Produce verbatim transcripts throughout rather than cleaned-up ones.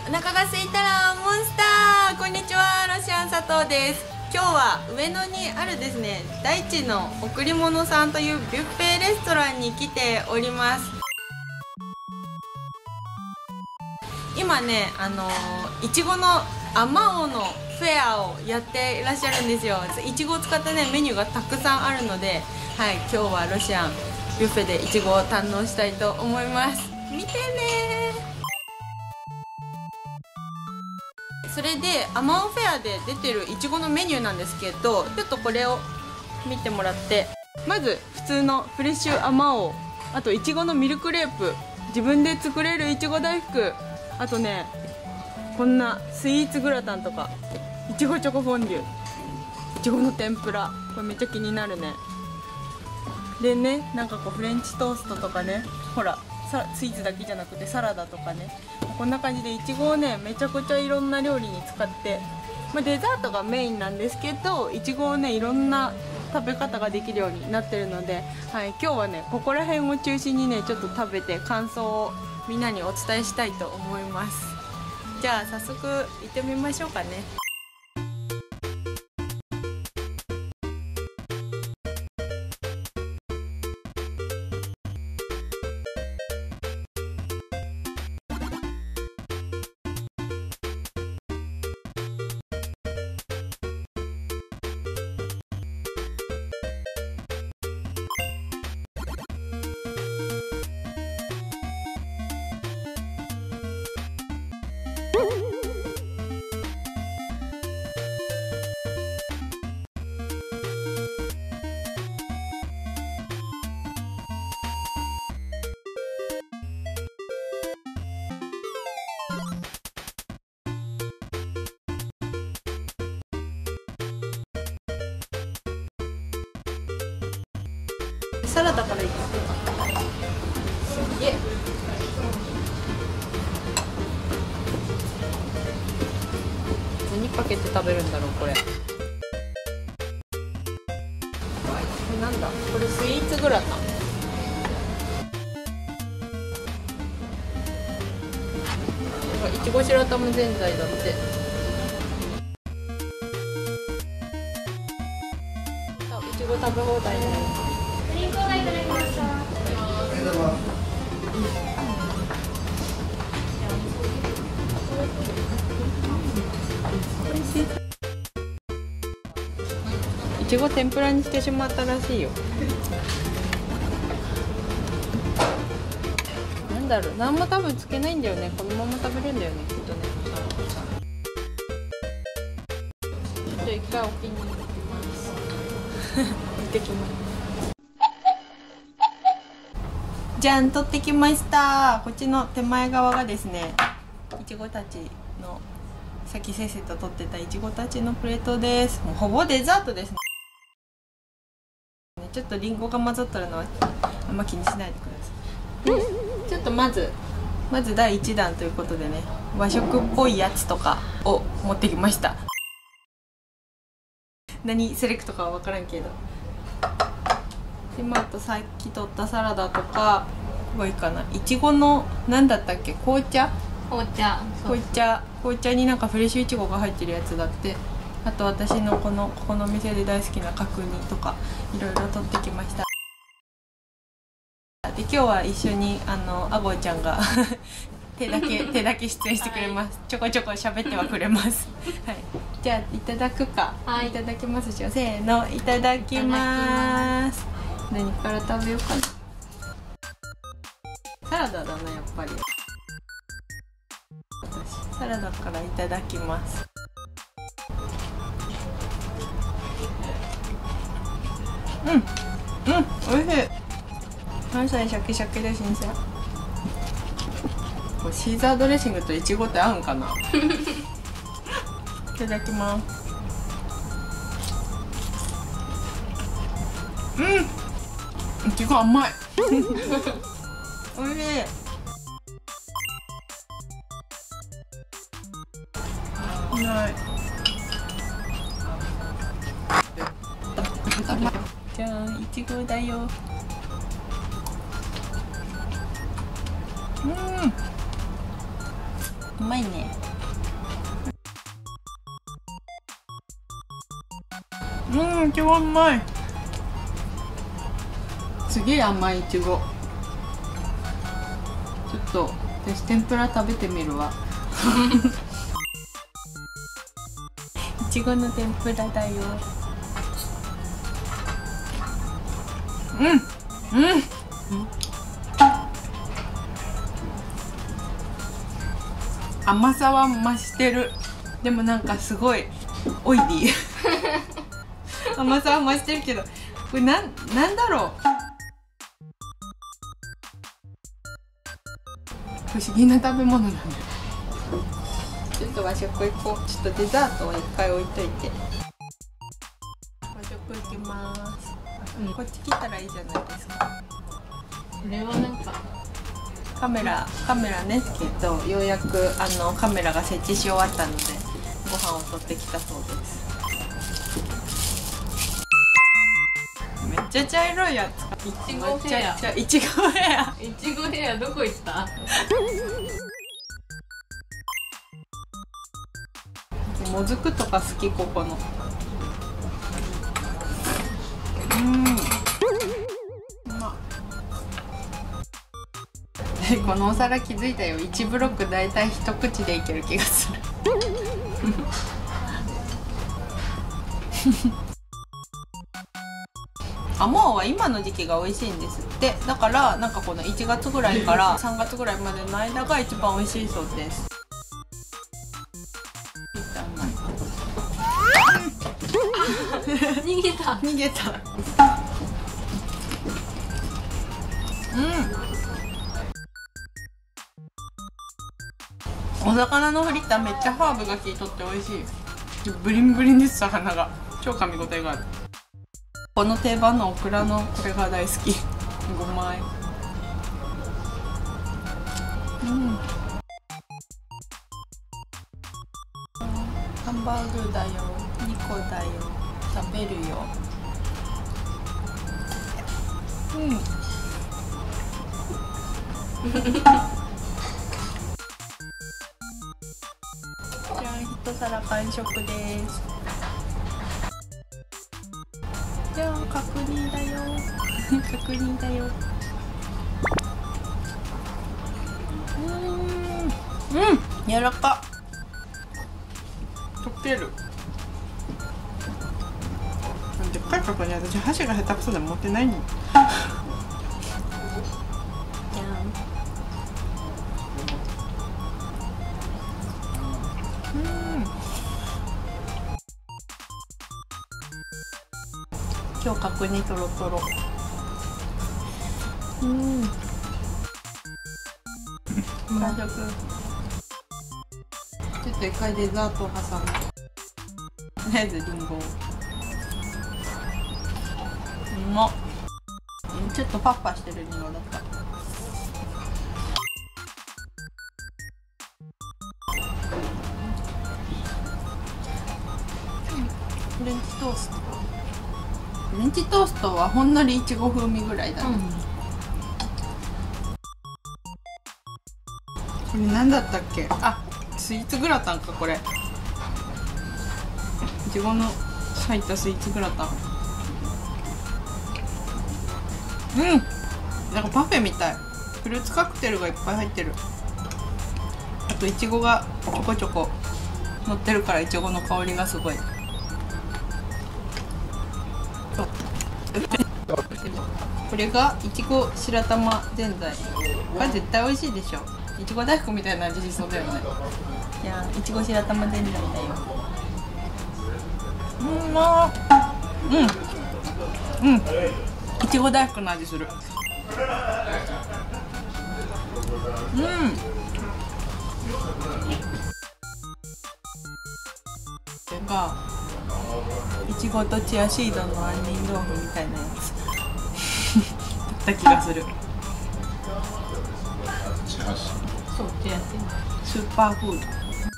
お腹が空いたらモンスター。こんにちは、ロシアン佐藤です。今日は上野にあるですね、大地の贈り物さんというビュッフェレストランに来ております。今ね、あのー、いちごのあまおうのフェアをやっていらっしゃるんですよ。いちごを使ったねメニューがたくさんあるので、はい、今日はロシアンビュッフェでいちごを堪能したいと思います。見てね。それであまおうフェアで出てるいちごのメニューなんですけど、ちょっとこれを見てもらって、まず普通のフレッシュあまおう、あといちごのミルクレープ、自分で作れるいちご大福、あとねこんなスイーツグラタンとか、いちごチョコフォンデュ、いちごの天ぷら、これめっちゃ気になるね。でね、なんかこうフレンチトーストとかね、ほらスイーツだけじゃなくてサラダとかね、こんな感じでいちごをねめちゃくちゃいろんな料理に使って、まあ、デザートがメインなんですけど、いちごをねいろんな食べ方ができるようになってるので、はい、今日はねここら辺を中心にねちょっと食べて感想をみんなにお伝えしたいと思います。じゃあ早速行ってみましょうかね。サラダからいく。すげえ。何かけて食べるんだろうこれ。これなんだ。これスイーツグラタン。いちご白玉ぜんざいだって。いちご食べ放題ね。ドリンクがいただきました。いちご天ぷらにしてしまったらしいよ。なんだろう、何も多分つけないんだよね。このまま食べるんだよね、きっとね。ちょっと一回お気に入ります。行ってきます。じゃん、取ってきました。こっちの手前側がですね、いちごたちのさっきせっせと取ってたいちごたちのプレートです。もうほぼデザートですね。ちょっとリンゴが混ざってるのはあんま気にしないでください。でちょっとまずまずだいいちだんということでね、和食っぽいやつとかを持ってきました。何セレクトかは分からんけど。でまあ、あとさっき取ったサラダとか、ここいいかな、いちごの何だったっけ、紅茶紅茶紅茶紅茶になんかフレッシュいちごが入ってるやつだって。あと私のこのここの店で大好きな角煮とかいろいろ取ってきました。で今日は一緒にあのあごちゃんが手だけ手だけ出演してくれます。ちょこちょこ喋ってはくれます。はい、じゃあいただくか。はい、いただきますしよ。せーの、いただきます。何から食べようかな。サラダだな、やっぱり。私サラダからいただきます。うん、うん、おいしい。関西シャキシャキで新鮮。これシーザードレッシングといちごって合うんかな。いただきます。うん、いちご甘い。おいしい。ない。じゃん、いちごだよ。うん、うまいね。 うん、いちごうまい。すげえ甘いいちご。ちょっと私天ぷら食べてみるわ。いちごの天ぷらだよ。うんうん、うん、甘さは増してる。でもなんかすごいオイリー。甘さは増してるけど、これなん、なんだろう。不思議な食べ物なんだよ。ちょっと和食行こう。ちょっとデザートを一回置いといて。和食行きます。うん、こっち来たらいいじゃないですか。 これはなんかカメラカメラねけど、ようやくあのカメラが設置し終わったのでご飯を取ってきたそうです。めっちゃ茶色いやつ。 いちごフェア。 いちごフェア。 いちごフェアどこ行った？ もずくとか好き、ここの。うん。うまっ。このお皿気づいたよ。いちブロックだいたい一口でいける気がする。あもうは今の時期が美味しいんですって。だからなんかこのいちがつぐらいからさんがつぐらいまでの間が一番美味しいそうです。 逃げた逃げた。うん、お魚のフリッターめっちゃハーブが効いとって美味しい。ブリンブリンです。魚が超噛み応えがある。この定番のオクラのこれが大好き。ごまあえ。うん、ハンバーグだよ、にこだよ、食べるよ。うん。じゃあ一皿完食です。じゃあ角煮だよ。角煮だよ。うん、うん、柔らか。溶ける。でっかい角煮、私箸が下手くそで持ってないの。今日角煮とろとろ。うん。完食。ちょっと一回デザートを挟む。とりあえずリンゴ。うまっ。ちょっとパッパしてるリンゴだった。フレンチトースト。フレンチトーストはほんのりいちご風味ぐらいだね。うん、これ何だったっけ？あ、スイーツグラタンかこれ。いちごの入ったスイーツグラタン。うん。なんかパフェみたい。フルーツカクテルがいっぱい入ってる。あといちごがちょこちょこ乗ってるからいちごの香りがすごい。これがいちご白玉ぜんざい。これ絶対美味しいでしょ。いちご大福みたいな味しそうだよね。いやいちご白玉ぜんざいだよ。うんまーうんうんいちご大福の味する。うんこれがいちごとチアシードの杏仁豆腐みたいなやつだった気がする。 そうチアシードスーパーフード。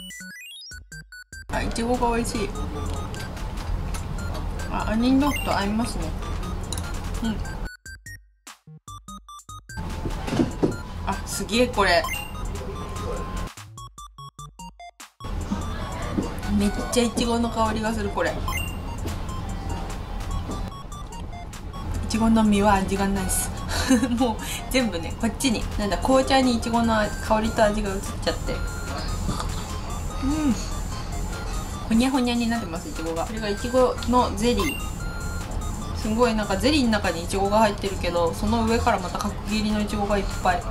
あ、いちごが美味しい。あ、杏仁豆腐と合いますね。うん。あ、すげえこれ。めっちゃいちごの香りがするこれ。 ちごの実は味がないっすもう全部ねこっちになんだ紅茶にいちごの香りと味が移っちゃって、うんほにゃほにゃになってますいちごが。これがいちごのゼリー、すごいなんかゼリーの中にいちごが入ってるけど、その上からまた角切りのいちごがいっぱい。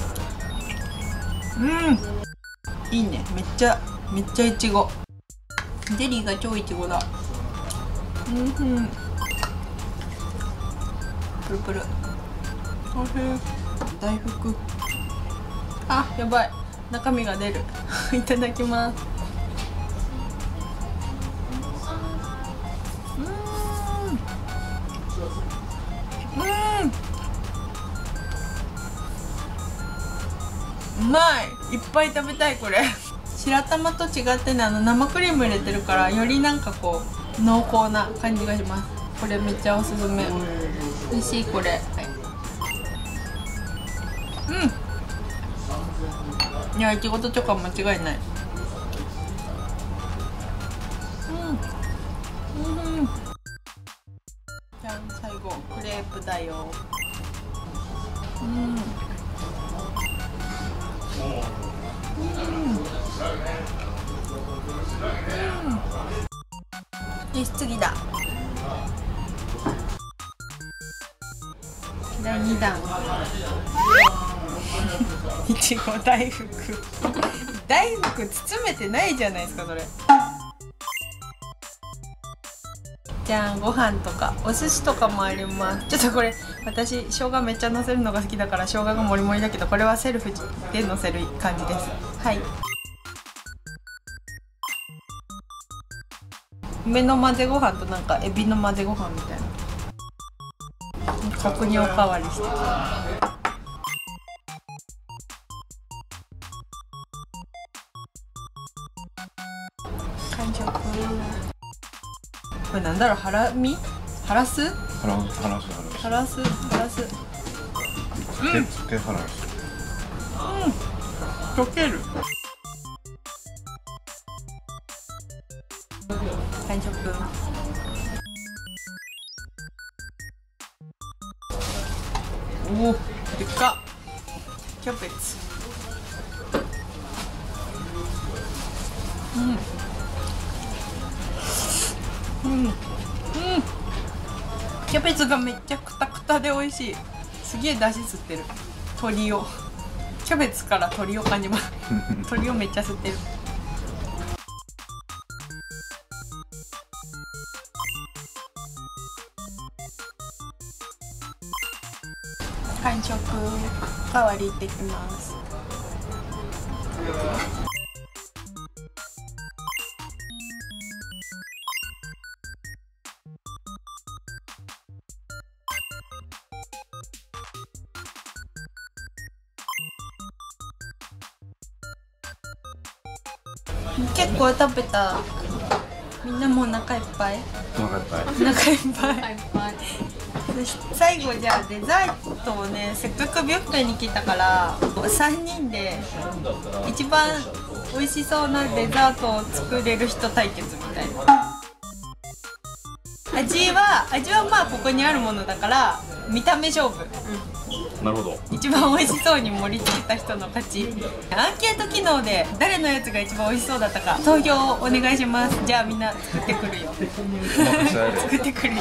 うんいいね、めっちゃめっちゃいちご、ゼリーが超いちごだ。うんうんプルプルおいしい。大福、あやばい中身が出るいただきます。うまい、いっぱい食べたいこれ白玉と違ってね、あの生クリーム入れてるからよりなんかこう濃厚な感じがします。これめっちゃおすすめ、美味しいこれ、はい、うんいやいちごとチョコは間違いない。うん、うん、じゃん最後クレープだよ。うんうん、よし次だ。だいにだんいちご大福大福包めてないじゃないですかそれ。じゃんご飯とかお寿司とかもあります。ちょっとこれ私生姜めっちゃのせるのが好きだから生姜がもりもりだけど、これはセルフでのせる感じです。はい、梅の混ぜご飯となんかエビの混ぜご飯みたいな、角煮おかわりして。完食。これなんだろう、ハラミハラスハラスハラスハラスハラスうんつけハラス、 うん溶ける。完食。おおでっかキャベツ。うんうんうんキャベツがめっちゃクタクタで美味しい。すげえ出汁吸ってる。鶏をキャベツから鶏を感じます鶏をめっちゃ吸ってる。完食。おかわり行ってきます。結構食べた。みんなもうお腹いっぱい。 お腹いっぱい。 お腹いっぱい。最後じゃあデザートをね、せっかくビュッフェに来たからさんにんで一番美味しそうなデザートを作れる人対決みたいな。味は味はまあここにあるものだから見た目勝負。 うん、なるほど。 一番美味しそうに盛り付けた人の勝ち。アンケート機能で誰のやつが一番美味しそうだったか投票をお願いします。じゃあみんな作ってくるよ作ってくるよ。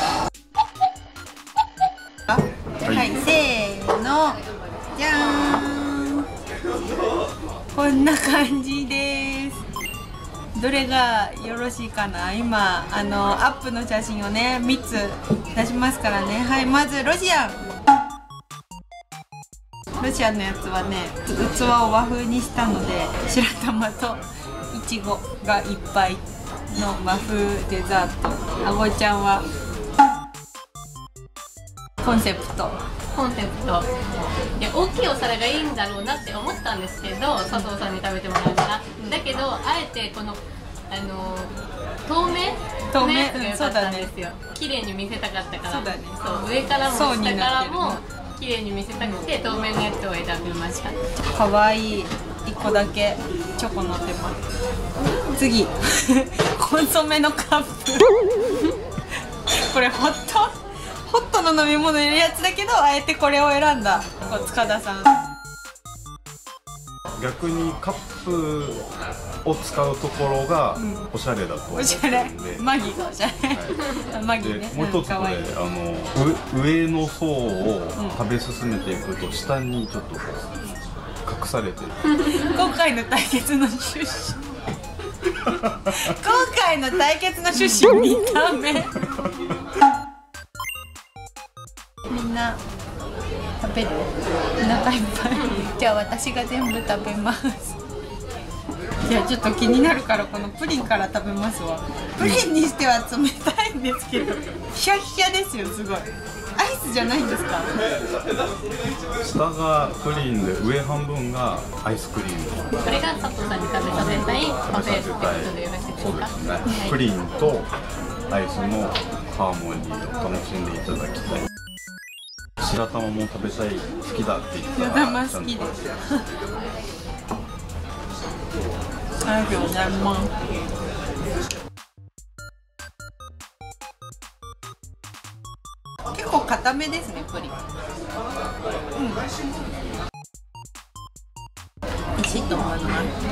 はい、はい、せーのじゃーん、こんな感じです。どれがよろしいかな。今あのアップの写真をねみっつ出しますからね。はい、まずロシアンロシアンのやつはね器を和風にしたので白玉といちごがいっぱいの和風デザート。あごちゃんはコンセプトコンセプトいや大きいお皿がいいんだろうなって思ったんですけど、佐藤さんに食べてもらうから、うん、だけどあえてこのあの透明透明のやつが良かったんですよ。綺麗に見せたかったから。 そうだね。 そう上からも下からも綺麗に見せたくて透明のやつを選びました。 かわいい。いっこだけチョコのってます。次コンソメのカップこれホットホットの飲み物入れるやつだけど、あえてこれを選んだ塚田さん。 逆にカップを使うところがおしゃれだと思うので、 おしゃれ、マギがおしゃれ、はい、マギね。 もう一つこれ、あの上の層を食べ進めていくと下にちょっと隠されてる今回の対決の趣旨今回の対決の趣旨見た目みんな食べる？お腹いっぱいじゃあ私が全部食べます。いやちょっと気になるからこのプリンから食べますわ。プリンにしては冷たいんですけどヒャヒャですよ。すごいアイスじゃないんですか？ 下がプリンで上半分がアイスクリーム。 これが佐藤さんに食べさせたいパフェってことでよろしいですか？ そうですね、はい、プリンとアイスのハーモニーを楽しんでいただきたい。白玉も食べたい、好きだって言ったら白玉好きですありがとうございます。結構固めですね、プリン。うん。美味しいと思います。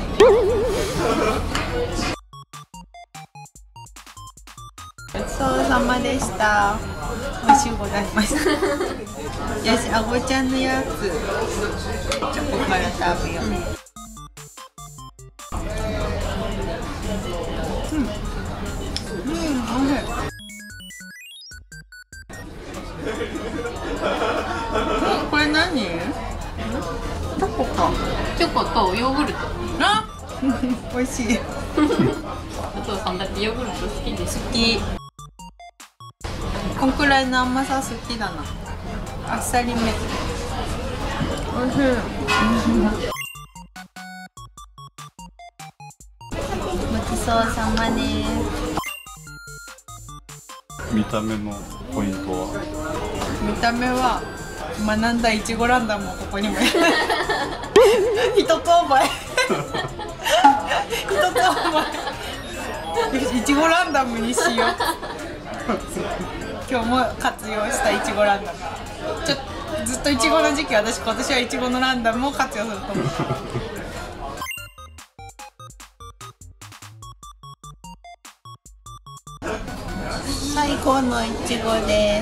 ごちそうさまでした。美味しゅうございました。よし、あごちゃんのやつ。チョコから食べよう。うんうん、おいしい。これ何？チョコか。 チョコとヨーグルト。 あ、美味しい。 佐藤さんだってヨーグルト好きでしょ？ 好き。こんくらいの甘さ好きだな。あっさりめ。おいしい。ごちそうさまです。 見た目のポイントは？ 見た目は学んだいちごランダムをここにも一つ覚え一つ覚えいちごランダムにしよう。今日も活用したいちごランダム。ちょっとずっといちごの時期、私今年はいちごのランダムを活用すると思う。最高のいちごです。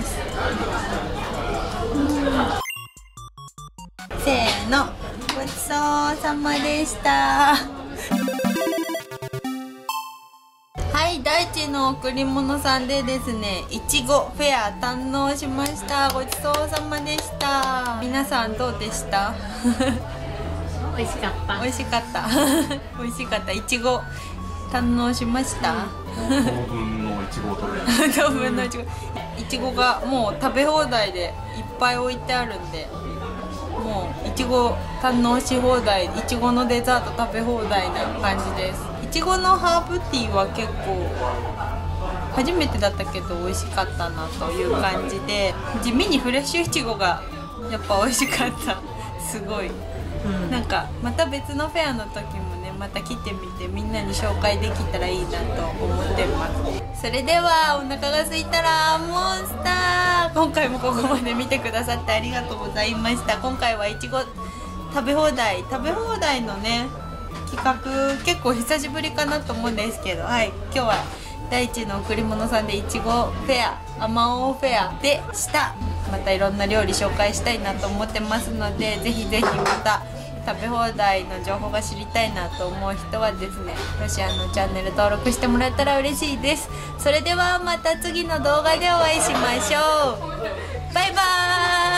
せーの、ごちそうさまでした。はい、大地の贈り物さんでですね、いちごフェア堪能しました。ごちそうさまでした。皆さんどうでした？ 美味しかった。 美味しかった。美味しかった。いちご堪能しました。 当分のいちごを食べる。 当分のいちご。いちごがもう食べ放題でいっぱい置いてあるんで、もういちご堪能し放題、いちごのデザート食べ放題な感じです。いちごのハーブティーは結構初めてだったけど美味しかったなという感じで、地味にフレッシュいちごがやっぱ美味しかった。すごい、うん、なんかまた別のフェアの時もね、また来てみてみんなに紹介できたらいいなと思ってます。それではお腹が空いたらモンスター、今回もここまで見てくださってありがとうございました。今回はいちご食べ放題食べ放題のね企画、結構久しぶりかなと思うんですけど、はい、今日は大地の贈り物さんでいちごフェア、あまおうフェアでした。またいろんな料理紹介したいなと思ってますので、ぜひぜひまた食べ放題の情報が知りたいなと思う人はですね、ロシアのチャンネル登録してもらえたら嬉しいです。それではまた次の動画でお会いしましょう。バイバーイ。